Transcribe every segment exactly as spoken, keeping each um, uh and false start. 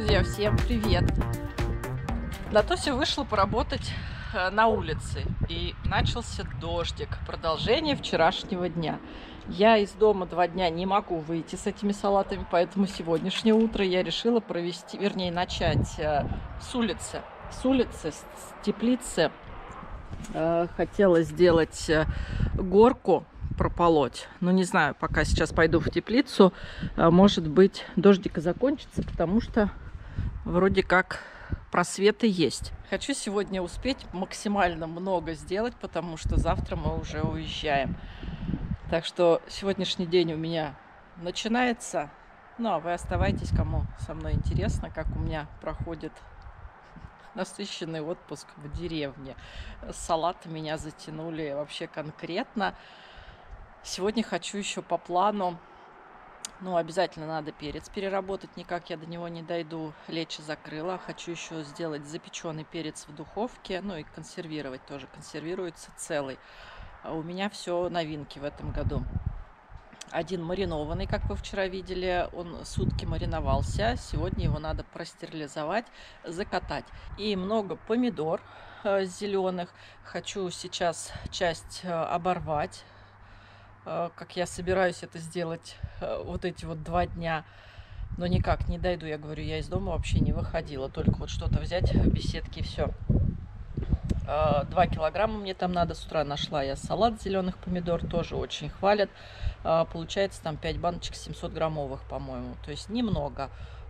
Друзья, всем привет! Натося вышла поработать на улице, и начался дождик, продолжение вчерашнего дня. Я из дома два дня не могу выйти с этими салатами, поэтому сегодняшнее утро я решила провести, вернее, начать с улицы. С улицы, с теплицы. Хотела сделать горку, прополоть. Но не знаю, пока сейчас пойду в теплицу. Может быть, дождик и закончится, потому что вроде как просветы есть. Хочу сегодня успеть максимально много сделать, потому что завтра мы уже уезжаем. Так что сегодняшний день у меня начинается. Ну, а вы оставайтесь, кому со мной интересно, как у меня проходит насыщенный отпуск в деревне. Салаты меня затянули вообще конкретно. Сегодня хочу еще по плану, ну, обязательно надо перец переработать, никак я до него не дойду, лечо закрыла. Хочу еще сделать запеченный перец в духовке, ну и консервировать тоже, консервируется целый. А у меня все новинки в этом году. Один маринованный, как вы вчера видели, он сутки мариновался. Сегодня его надо простерилизовать, закатать. И много помидор э, зеленых. Хочу сейчас часть э, оборвать, э, как я собираюсь это сделать э, вот эти вот два дня. Но никак не дойду, я говорю, я из дома вообще не выходила. Только вот что-то взять в беседке и все. Два килограмма мне там надо. С утра нашла я салат зеленых помидор, тоже очень хвалят. Получается там пять баночек семьсот граммовых, по-моему. То есть немного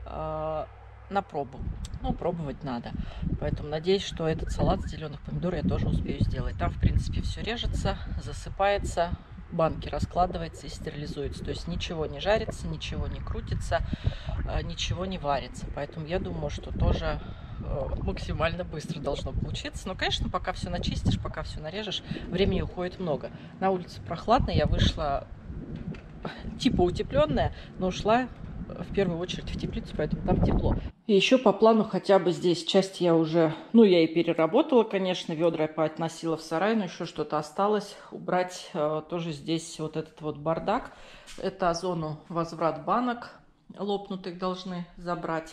на пробу. Ну, пробовать надо. Поэтому надеюсь, что этот салат зеленых помидор я тоже успею сделать. Там, в принципе, все режется, засыпается, банки раскладывается и стерилизуется. То есть ничего не жарится, ничего не крутится, ничего не варится. Поэтому я думаю, что тоже максимально быстро должно получиться. Но, конечно, пока все начистишь, пока все нарежешь, времени уходит много. На улице прохладно, я вышла типа утепленная, но ушла в первую очередь в теплицу, поэтому там тепло. И еще по плану хотя бы здесь часть я уже, ну, я и переработала, конечно, ведра я поотносила в сарай, но еще что-то осталось. Убрать э, тоже здесь вот этот вот бардак. Это зону возврат банок лопнутых должны забрать.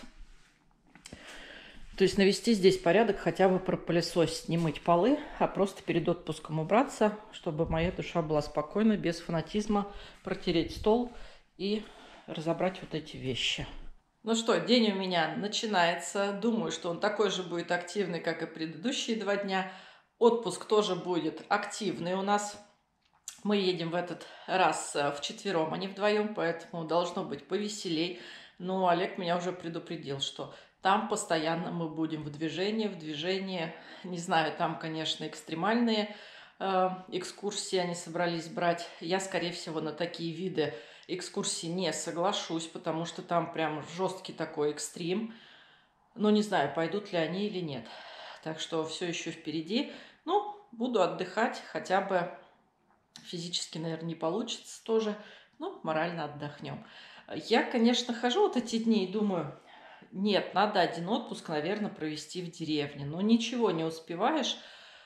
То есть навести здесь порядок, хотя бы пропылесосить, не мыть полы, а просто перед отпуском убраться, чтобы моя душа была спокойна, без фанатизма, протереть стол и разобрать вот эти вещи. Ну что, день у меня начинается. Думаю, что он такой же будет активный, как и предыдущие два дня. Отпуск тоже будет активный у нас. Мы едем в этот раз вчетвером, а не вдвоем, поэтому должно быть повеселей. Но Олег меня уже предупредил, что там постоянно мы будем в движении, в движении. Не знаю, там, конечно, экстремальные э, экскурсии они собрались брать. Я, скорее всего, на такие виды экскурсий не соглашусь, потому что там прям жесткий такой экстрим. Но не знаю, пойдут ли они или нет. Так что все еще впереди. Ну, буду отдыхать, хотя бы физически, наверное, не получится тоже. Ну, морально отдохнем. Я, конечно, хожу вот эти дни и думаю... Нет, надо один отпуск, наверное, провести в деревне. Но ничего не успеваешь.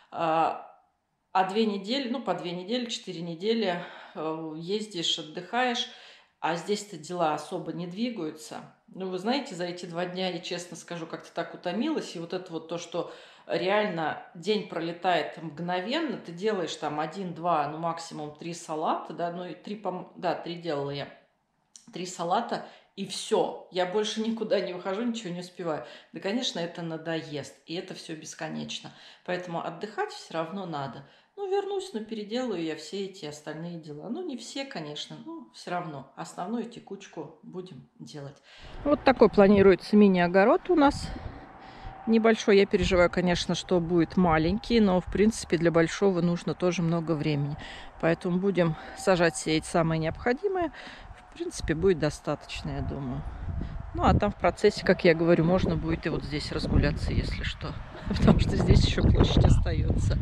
А две недели, ну, по две недели, четыре недели ездишь, отдыхаешь. А здесь-то дела особо не двигаются. Ну, вы знаете, за эти два дня, я честно скажу, как-то так утомилась. И вот это вот то, что реально день пролетает мгновенно. Ты делаешь там один-два, ну, максимум три салата, да, ну, и три, да, три делала я. Три салата. И все, я больше никуда не выхожу, ничего не успеваю. Да, конечно, это надоест, и это все бесконечно. Поэтому отдыхать все равно надо. Ну, вернусь, но переделаю я все эти остальные дела. Ну, не все, конечно, но все равно. Основную текучку будем делать. Вот такой планируется мини-огород у нас. Небольшой, я переживаю, конечно, что будет маленький, но, в принципе, для большого нужно тоже много времени. Поэтому будем сажать, сеять самое необходимое. В принципе, будет достаточно, я думаю. Ну, а там в процессе, как я говорю, можно будет и вот здесь разгуляться, если что. Потому что здесь еще площадь остается.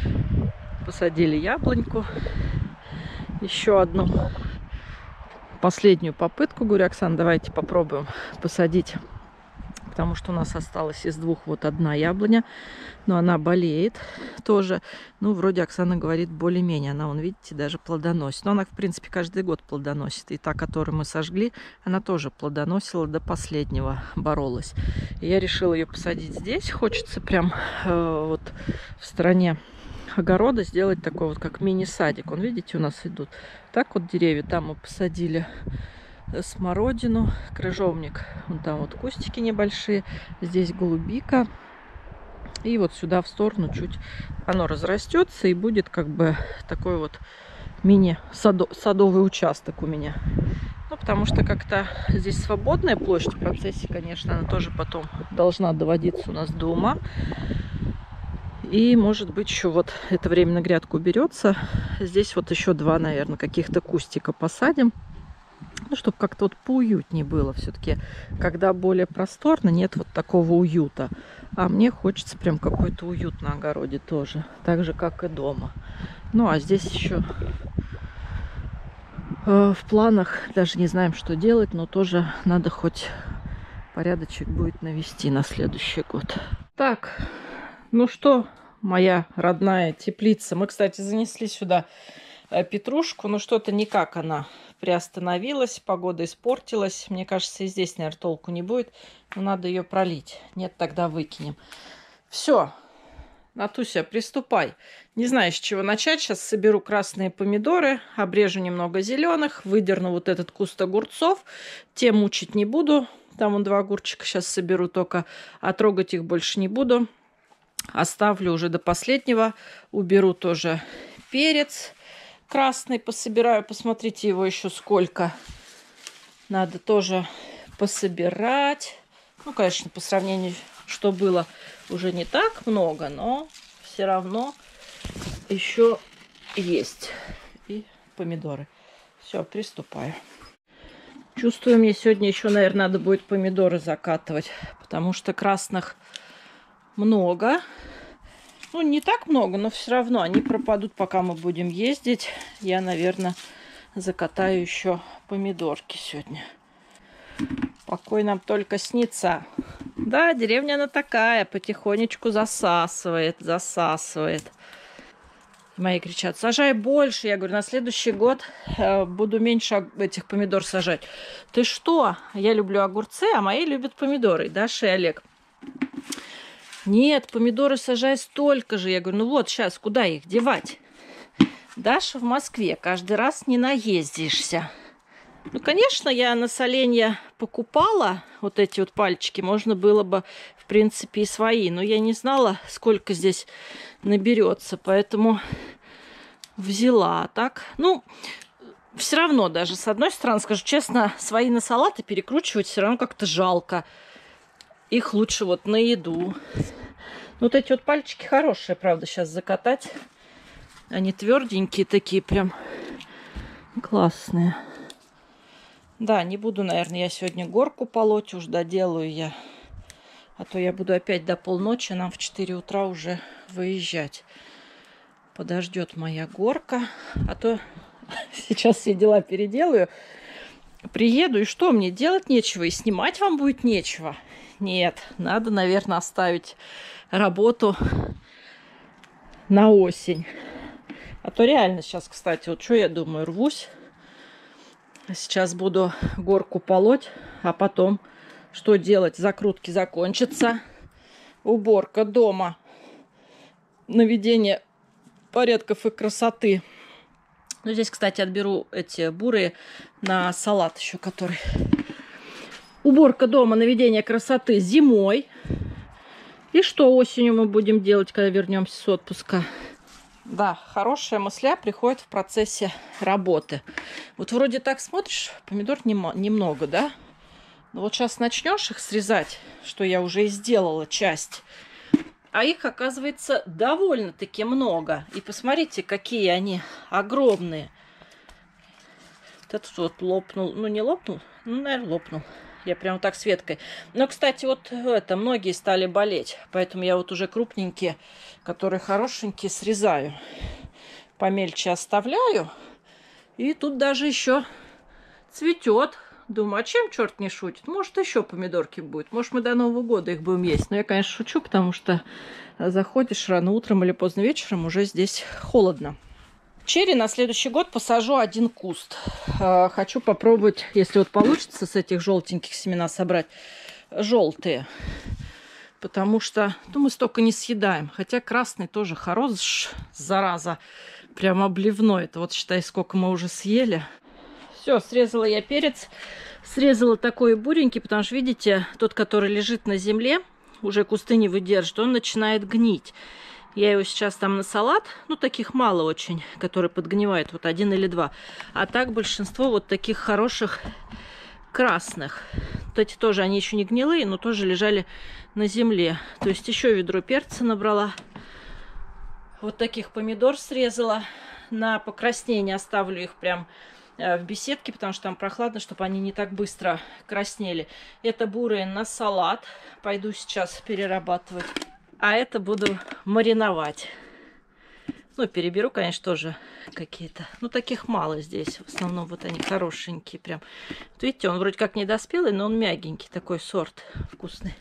Посадили яблоньку. Еще одну. Последнюю попытку. Говорю, Оксана, давайте попробуем посадить. потому что у нас осталась из двух вот одна яблоня, но она болеет тоже. Ну, вроде Оксана говорит, более-менее. Она, вон, видите, даже плодоносит. Но она, в принципе, каждый год плодоносит. И та, которую мы сожгли, она тоже плодоносила до последнего, боролась. И я решила ее посадить здесь. Хочется прям э, вот в стороне огорода сделать такой вот как мини-садик. Вон, видите, у нас идут так вот деревья. Там мы посадили смородину, крыжовник. Вон там вот кустики небольшие. Здесь голубика. И вот сюда в сторону чуть оно разрастется и будет как бы такой вот мини-садовый участок у меня. Ну, потому что как-то здесь свободная площадь. В процессе, конечно, она тоже потом должна доводиться у нас до ума. И, может быть, еще вот это время на грядку уберется. Здесь вот еще два, наверное, каких-то кустика посадим. Ну, чтобы как-то вот поуютнее было. Все-таки, когда более просторно, нет вот такого уюта. А мне хочется прям какой-то уют на огороде тоже. Так же, как и дома. Ну, а здесь еще э, в планах, даже не знаем, что делать, но тоже надо хоть порядочек будет навести на следующий год. Так, ну что, моя родная теплица. Мы, кстати, занесли сюда петрушку, но что-то никак она приостановилась, погода испортилась. Мне кажется, и здесь, наверное, толку не будет. Но надо ее пролить. Нет, тогда выкинем. Все, Натуся, приступай. Не знаю, с чего начать. Сейчас соберу красные помидоры, обрежу немного зеленых, выдерну вот этот куст огурцов. Те мучить не буду. Там вон два огурчика сейчас соберу только, а трогать их больше не буду. Оставлю уже до последнего. Уберу тоже перец красный, пособираю. Посмотрите, его еще сколько. Надо тоже пособирать. Ну, конечно, по сравнению, что было, уже не так много, но все равно еще есть. И помидоры. Все, приступаю. Чувствую, мне сегодня еще, наверное, надо будет помидоры закатывать, потому что красных много. Ну, не так много, но все равно они пропадут, пока мы будем ездить. Я, наверное, закатаю еще помидорки сегодня. Покой нам только снится. Да, деревня она такая, потихонечку засасывает, засасывает. Мои кричат, сажай больше. Я говорю, на следующий год э, буду меньше этих помидор сажать. Ты что? Я люблю огурцы, а мои любят помидоры. Даша и Олег. Нет, помидоры сажай столько же. Я говорю, ну вот сейчас, куда их девать? Даша в Москве, каждый раз не наездишься. Ну, конечно, я на соленья покупала вот эти вот пальчики. Можно было бы, в принципе, и свои. Но я не знала, сколько здесь наберется. Поэтому взяла так. Ну, все равно даже, с одной стороны, скажу честно, свои на салаты перекручивать все равно как-то жалко. Их лучше вот на еду. Вот эти вот пальчики хорошие, правда, сейчас закатать. Они тверденькие такие, прям классные. Да, не буду, наверное, я сегодня горку полоть, уж доделаю я. А то я буду опять до полночи, нам в четыре утра уже выезжать. Подождет моя горка. А то сейчас все дела переделаю. Приеду, и что, мне делать нечего, и снимать вам будет нечего. Нет, надо, наверное, оставить работу на осень. А то реально сейчас, кстати, вот что я думаю, рвусь. Сейчас буду горку полоть, а потом что делать? Закрутки закончатся. Уборка дома. Наведение порядков и красоты. Ну, здесь, кстати, отберу эти бурые на салат еще, который... Уборка дома, наведение красоты зимой. И что осенью мы будем делать, когда вернемся с отпуска? Да, хорошая мысля приходит в процессе работы. Вот вроде так смотришь, помидор немного, да? Но вот сейчас начнешь их срезать, что я уже и сделала часть. А их, оказывается, довольно-таки много. И посмотрите, какие они огромные. Вот этот вот лопнул. Ну, не лопнул, ну, наверное, лопнул. Я прям так с веткой. Но, кстати, вот это, многие стали болеть. Поэтому я вот уже крупненькие, которые хорошенькие, срезаю. Помельче оставляю. И тут даже еще цветет. Думаю, а чем черт не шутит? Может, еще помидорки будет. Может, мы до Нового года их будем есть. Но я, конечно, шучу, потому что заходишь рано утром или поздно вечером, уже здесь холодно. Черри на следующий год посажу один куст. Хочу попробовать, если вот получится с этих желтеньких семена собрать, желтые. Потому что, ну, мы столько не съедаем. Хотя красный тоже хорош, зараза. Прям обливной. Это вот считай, сколько мы уже съели. Все, срезала я перец. Срезала такой буренький, потому что, видите, тот, который лежит на земле, уже кусты не выдержит, он начинает гнить. Я его сейчас там на салат, ну, таких мало очень, которые подгнивают, вот один или два. А так большинство вот таких хороших красных. Вот эти тоже, они еще не гнилые, но тоже лежали на земле. То есть еще ведро перца набрала. Вот таких помидор срезала. На покраснение оставлю их прям в беседке, потому что там прохладно, чтобы они не так быстро краснели. Это бурые на салат. Пойду сейчас перерабатывать. А это буду мариновать. Ну, переберу, конечно, тоже какие-то. Ну, таких мало здесь. В основном вот они хорошенькие прям. Вот видите, он вроде как недоспелый, но он мягенький. Такой сорт вкусный.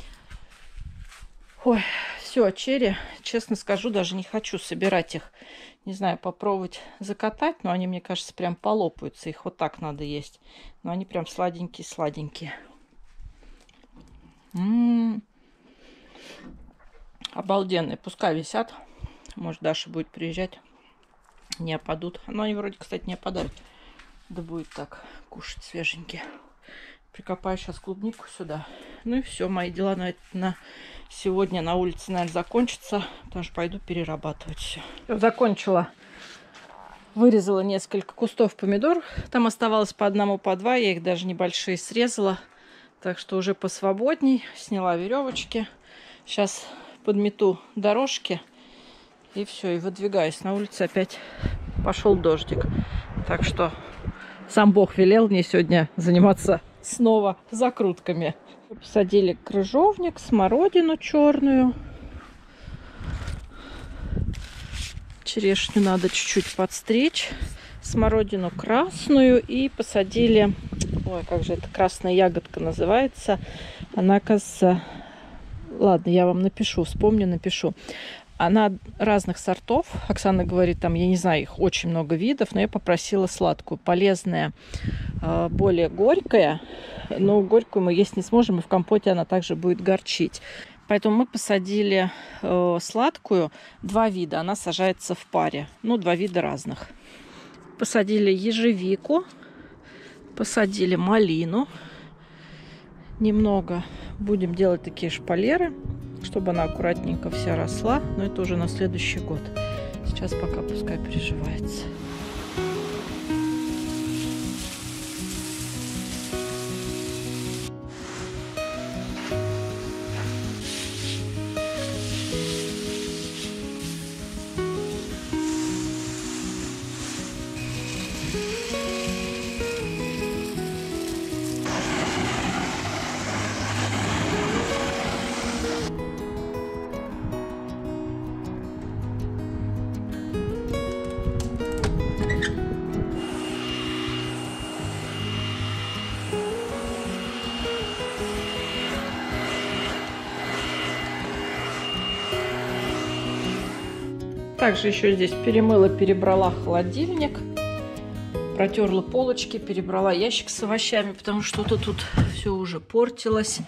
Ой, все, черри, честно скажу, даже не хочу собирать их. Не знаю, попробовать закатать, но они, мне кажется, прям полопаются. Их вот так надо есть. Но они прям сладенькие-сладенькие. М-м-м. Обалденные. Пускай висят. Может, Даша будет приезжать. Не опадут. Но они вроде, кстати, не опадают. Да будет так кушать свеженькие. Прикопаю сейчас клубнику сюда. Ну и все, мои дела на, на сегодня на улице, наверное, закончатся. Потому что пойду перерабатывать все. Закончила. Вырезала несколько кустов помидор. Там оставалось по одному, по два. Я их даже небольшие срезала. Так что уже посвободней. Сняла веревочки. Сейчас подмету дорожки. И все, и выдвигаюсь. На улице опять пошел дождик. Так что сам Бог велел мне сегодня заниматься снова закрутками. Посадили крыжовник, смородину черную. Черешню надо чуть-чуть подстричь. Смородину красную. И посадили... Ой, как же эта красная ягодка называется. Она, кажется... Ладно, я вам напишу, вспомню, напишу. Она разных сортов. Оксана говорит, там, я не знаю, их очень много видов, но я попросила сладкую, полезная, более горькая. Но горькую мы есть не сможем, и в компоте она также будет горчить. Поэтому мы посадили сладкую, два вида. Она сажается в паре, ну, два вида разных. Посадили ежевику, посадили малину. Немного будем делать такие шпалеры, чтобы она аккуратненько вся росла. Но это уже на следующий год. Сейчас пока пускай приживается. Также еще здесь перемыла, перебрала холодильник, протерла полочки, перебрала ящик с овощами, потому что что-то тут все уже портилось.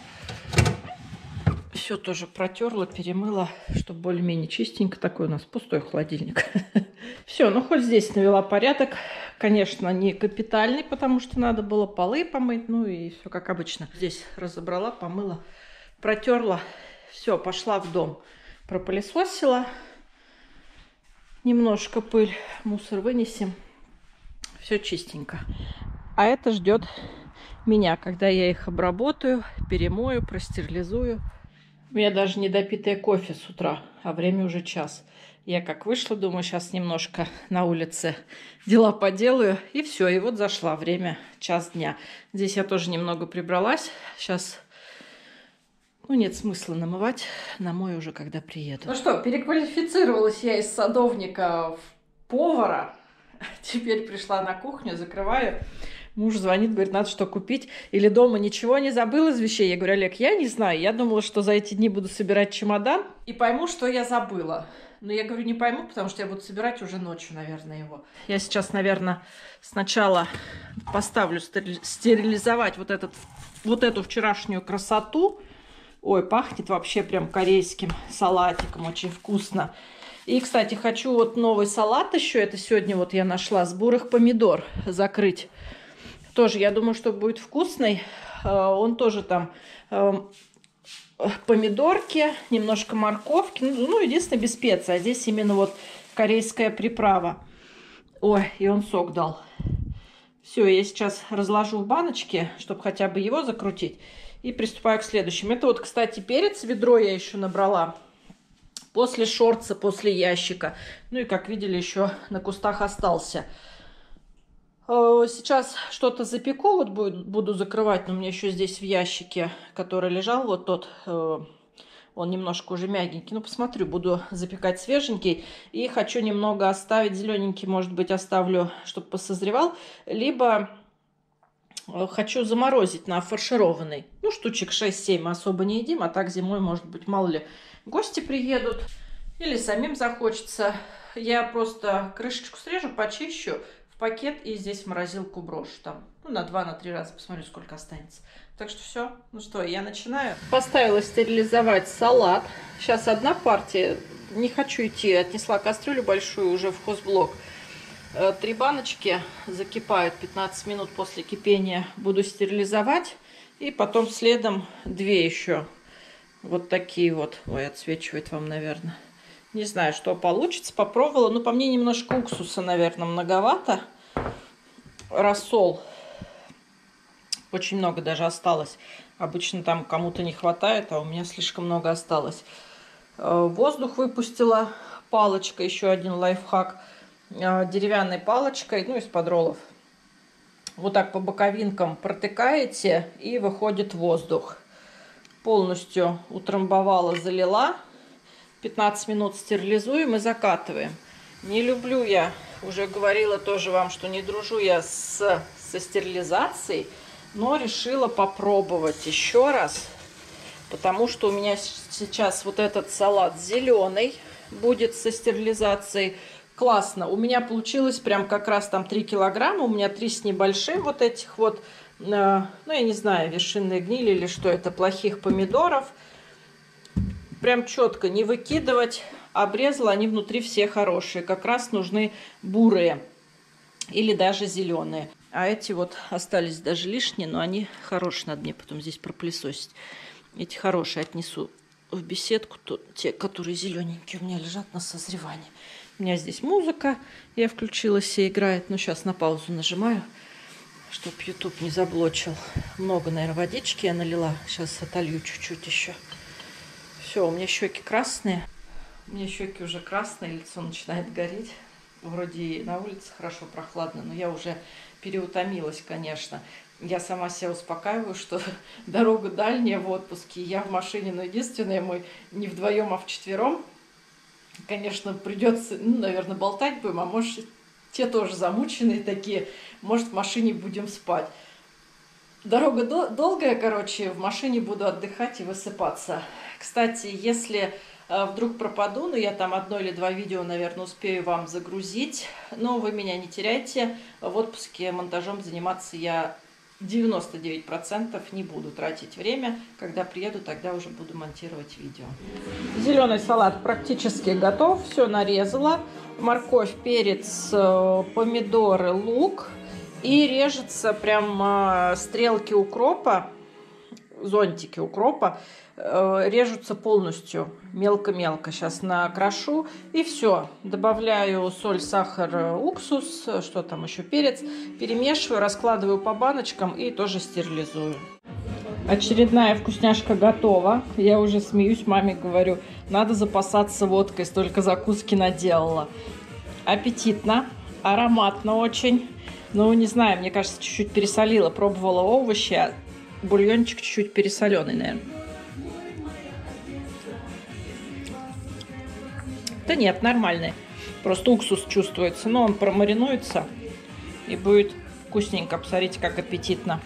Все тоже протерла, перемыла, чтобы более-менее чистенько. Такой у нас пустой холодильник. Все, ну хоть здесь навела порядок. Конечно, не капитальный, потому что надо было полы помыть, ну и все как обычно. Здесь разобрала, помыла, протерла. Все, пошла в дом, пропылесосила. Немножко пыль, мусор вынесем. Все чистенько. А это ждет меня, когда я их обработаю, перемою, простерилизую. У меня даже недопитое кофе с утра, а время уже час. Я как вышла, думаю, сейчас немножко на улице дела поделаю. И все, и вот зашла время, час дня. Здесь я тоже немного прибралась. Сейчас... Ну, нет смысла намывать, намою уже, когда приеду. Ну что, переквалифицировалась я из садовника в повара. Теперь пришла на кухню, закрываю. Муж звонит, говорит, надо что купить. Или дома ничего не забыл из вещей. Я говорю, Олег, я не знаю. Я думала, что за эти дни буду собирать чемодан и пойму, что я забыла. Но я говорю, не пойму, потому что я буду собирать уже ночью, наверное, его. Я сейчас, наверное, сначала поставлю стерилизовать вот, этот, вот эту вчерашнюю красоту. Ой, пахнет вообще прям корейским салатиком. Очень вкусно. И, кстати, хочу вот новый салат еще. Это сегодня вот я нашла с бурых помидор закрыть. Тоже, я думаю, что будет вкусный. Он тоже там помидорки, немножко морковки. Ну, единственное, без специй. А здесь именно вот корейская приправа. Ой, и он сок дал. Все, я сейчас разложу в баночке, чтобы хотя бы его закрутить. И приступаю к следующему. Это вот, кстати, перец. Ведро я еще набрала. После шорца, после ящика. Ну и, как видели, еще на кустах остался. Сейчас что-то запеку, вот буду закрывать, но у меня еще здесь в ящике, который лежал, вот тот, он немножко уже мягенький. Ну, посмотрю, буду запекать свеженький. И хочу немного оставить, зелененький, может быть, оставлю, чтобы посозревал. Либо хочу заморозить на фаршированный. Ну, штучек шесть-семь мы особо не едим, а так зимой, может быть, мало ли, гости приедут. Или самим захочется. Я просто крышечку срежу, почищу пакет и здесь в морозилку брошу там, ну, на два, на три раза, посмотрю, сколько останется. Так что все. Ну что, я начинаю. Поставила стерилизовать салат. Сейчас одна партия. Не хочу идти. Отнесла кастрюлю большую уже в хозблок. Три баночки закипают пятнадцать минут после кипения. Буду стерилизовать. И потом следом две еще. Вот такие вот. Ой, отсвечивает вам, наверное. Не знаю, что получится. Попробовала. Ну, по мне, немножко уксуса, наверное, многовато. Рассол. Очень много даже осталось. Обычно там кому-то не хватает, а у меня слишком много осталось. Воздух выпустила. Палочка. Еще один лайфхак. Деревянной палочкой, ну, из-под роллов. Вот так по боковинкам протыкаете, и выходит воздух. Полностью утрамбовала, залила. пятнадцать минут стерилизуем и закатываем. Не люблю я, уже говорила тоже вам, что не дружу я с, со стерилизацией, но решила попробовать еще раз, потому что у меня сейчас вот этот салат зеленый будет со стерилизацией. Классно. У меня получилось прям как раз там три килограмма, у меня три с небольшим вот этих вот, э, ну я не знаю, вершинные гнили или что это, плохих помидоров. Прям четко не выкидывать. Обрезала, они внутри все хорошие. Как раз нужны бурые или даже зеленые. А эти вот остались даже лишние, но они хорошие. Надо мне потом здесь пропылесосить. Эти хорошие отнесу в беседку. То, те, которые зелененькие у меня лежат на созревании. У меня здесь музыка. Я включила, все играет. Но сейчас на паузу нажимаю, чтобы YouTube не заблочил. Много, наверное, водички я налила. Сейчас отолью чуть-чуть еще. Все, у меня щеки красные. У меня щеки уже красные, лицо начинает гореть. Вроде и на улице хорошо, прохладно, но я уже переутомилась, конечно. Я сама себя успокаиваю, что дорога дальняя в отпуске. Я в машине, но единственное, мы не вдвоем, а вчетвером. Конечно, придется, ну, наверное, болтать будем, а может, те тоже замученные такие. Может, в машине будем спать. Дорога до долгая, короче, в машине буду отдыхать и высыпаться. Кстати, если э, вдруг пропаду, ну я там одно или два видео, наверное, успею вам загрузить, но вы меня не теряйте. В отпуске монтажом заниматься я девяносто девять процентов не буду тратить время. Когда приеду, тогда уже буду монтировать видео. Зеленый салат практически готов. Все нарезала. Морковь, перец, помидоры, лук. И режется прям э, стрелки укропа, зонтики укропа, э, режутся полностью, мелко-мелко. Сейчас накрошу и все. Добавляю соль, сахар, уксус, что там еще, перец. Перемешиваю, раскладываю по баночкам и тоже стерилизую. Очередная вкусняшка готова. Я уже смеюсь, маме говорю, надо запасаться водкой, столько закуски наделала. Аппетитно, ароматно очень. Ну, не знаю, мне кажется, чуть-чуть пересолила. Пробовала овощи, а бульончик чуть-чуть пересоленый, наверное. Да нет, нормальный. Просто уксус чувствуется. Но он промаринуется и будет вкусненько. Посмотрите, как аппетитно.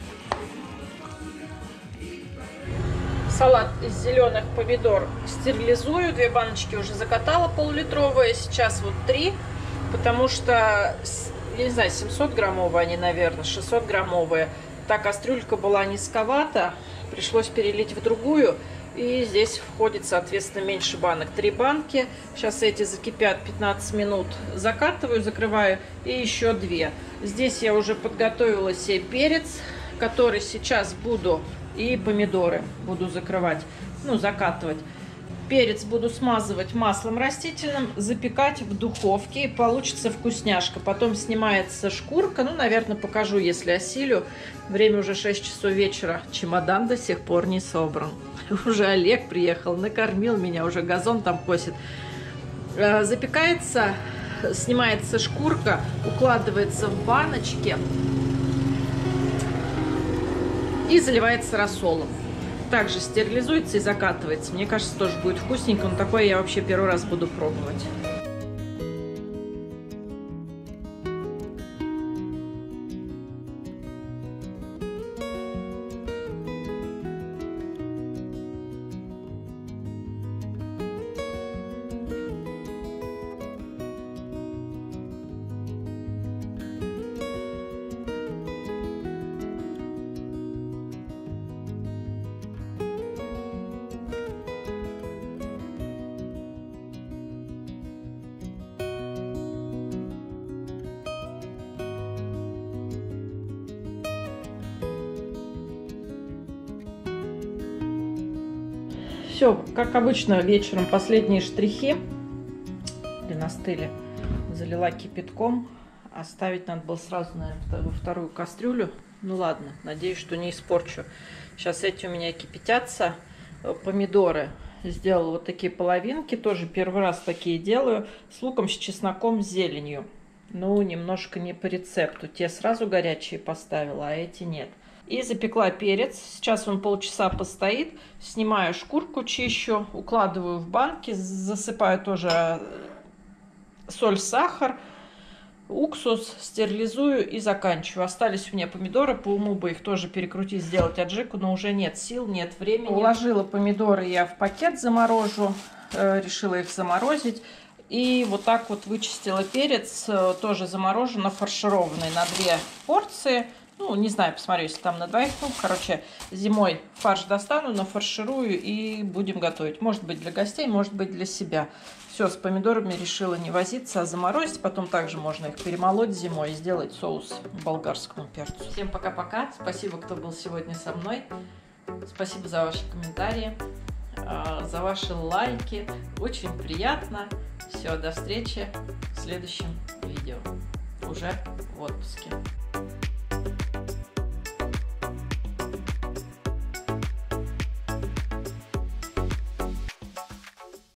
Салат из зеленых помидор стерилизую. Две баночки уже закатала полулитровые. Сейчас вот три, потому что, я не знаю, семьсот граммовые они, наверное, шестьсот граммовые. Та кастрюлька была низковата, пришлось перелить в другую. И здесь входит, соответственно, меньше банок. Три банки. Сейчас эти закипят пятнадцать минут. Закатываю, закрываю. И еще две. Здесь я уже подготовила себе перец, который сейчас буду, и помидоры буду закрывать, ну, закатывать. Перец буду смазывать маслом растительным, запекать в духовке. И получится вкусняшка. Потом снимается шкурка. Ну, наверное, покажу, если осилю. Время уже шесть часов вечера. Чемодан до сих пор не собран. Уже Олег приехал, накормил меня, уже газон там косит. Запекается, снимается шкурка, укладывается в баночки и заливается рассолом. Также стерилизуется и закатывается. Мне кажется, тоже будет вкусненько. Но такое я вообще первый раз буду пробовать. Все, как обычно, вечером последние штрихи. Блин, остыли. Залила кипятком. Оставить надо было сразу, наверное, во вторую кастрюлю. Ну ладно, надеюсь, что не испорчу. Сейчас эти у меня кипятятся. Помидоры. Сделала вот такие половинки. Тоже первый раз такие делаю. С луком, с чесноком, с зеленью. Ну, немножко не по рецепту. Те сразу горячие поставила, а эти нет. И запекла перец. Сейчас он полчаса постоит. Снимаю шкурку, чищу, укладываю в банки, засыпаю тоже соль, сахар, уксус, стерилизую и заканчиваю. Остались у меня помидоры, по уму бы их тоже перекрутить, сделать аджику, но уже нет сил, нет времени. Уложила помидоры я в пакет, заморожу, решила их заморозить. И вот так вот вычистила перец, тоже замороженно, фаршированный на две порции. Ну, не знаю, посмотрю, если там на двоих. Ну, короче, зимой фарш достану, нафарширую и будем готовить. Может быть, для гостей, может быть, для себя. Все, с помидорами решила не возиться, а заморозить. Потом также можно их перемолоть зимой и сделать соус к болгарскому перцу. Всем пока-пока. Спасибо, кто был сегодня со мной. Спасибо за ваши комментарии, за ваши лайки. Очень приятно. Все, до встречи в следующем видео. Уже в отпуске.